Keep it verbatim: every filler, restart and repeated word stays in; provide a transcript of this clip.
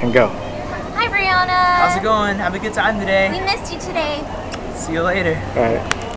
and go. Hi, Brianna. How's it going? Have a good time today. We missed you today. See you later. All right.